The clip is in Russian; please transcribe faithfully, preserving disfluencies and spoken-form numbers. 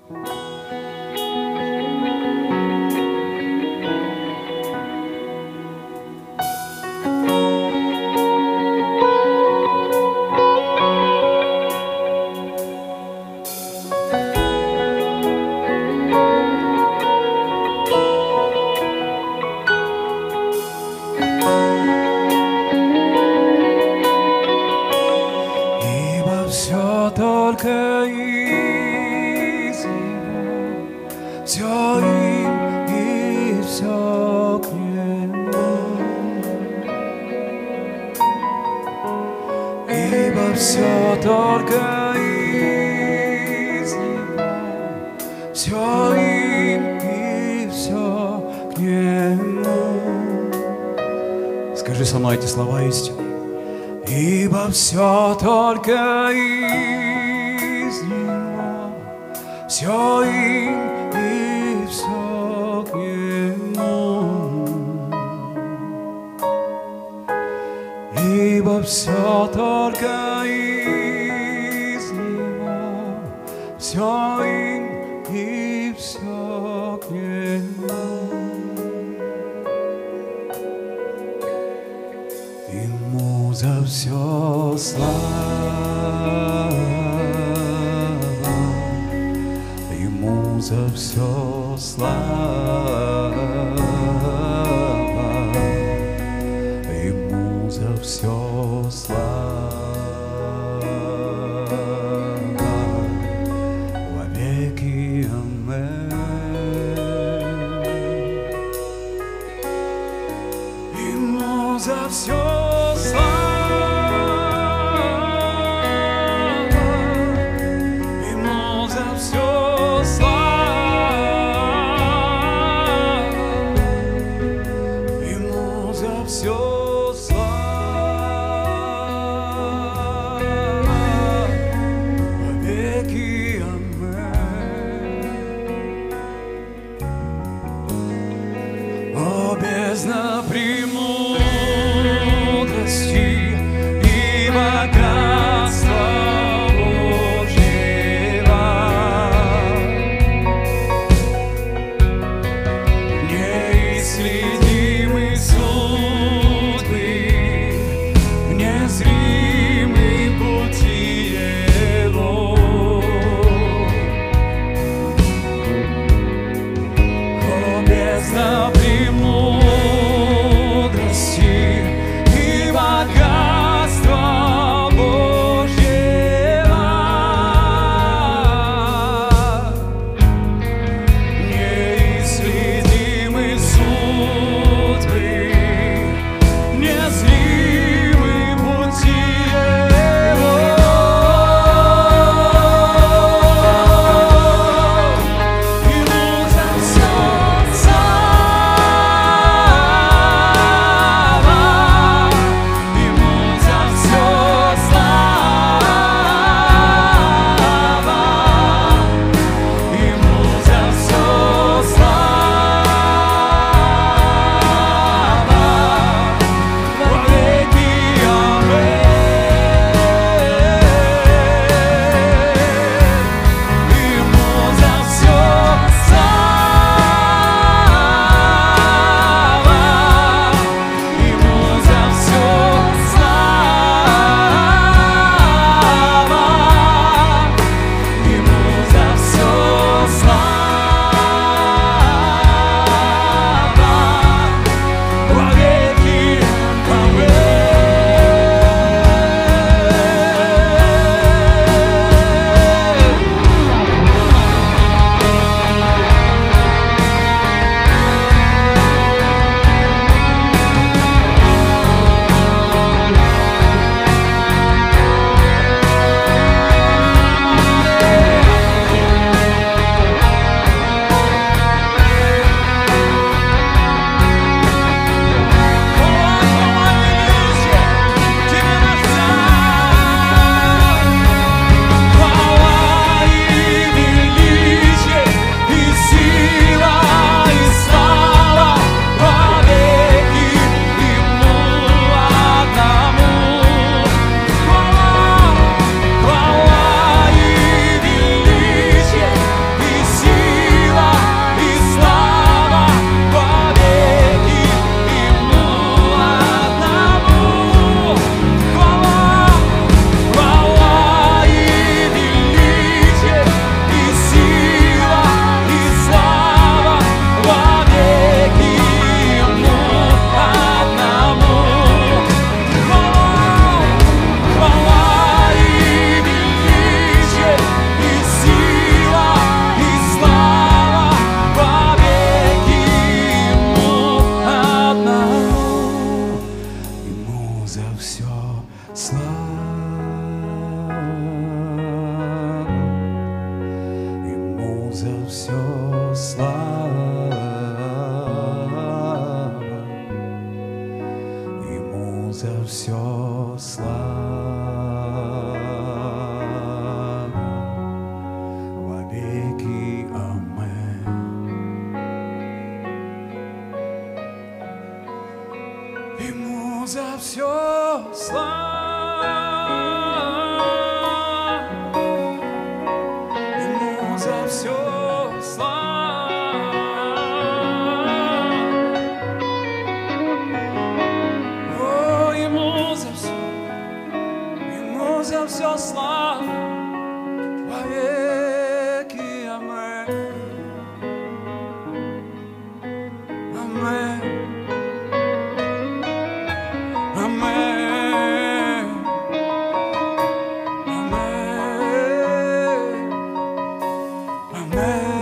Все только из Него, все им и все к Нему. Ибо все только из Него, все им и все к Нему. Скажи со мной эти слова истины. Ибо все только из Него, все им и все к Нему. Ибо все только из Него, все им и все к Нему. Ему за все слава, Ему за все слава, Ему за все слава во веки. Аминь. Ему за все все слава во веки. Аминь. О, бездна премудрости, за все слава, Ему за все слава, во веки аминь. Ему за все слава. Все слава, о, Ему за все, Ему за все слава, во веки аминь, аминь, аминь, аминь. Amen.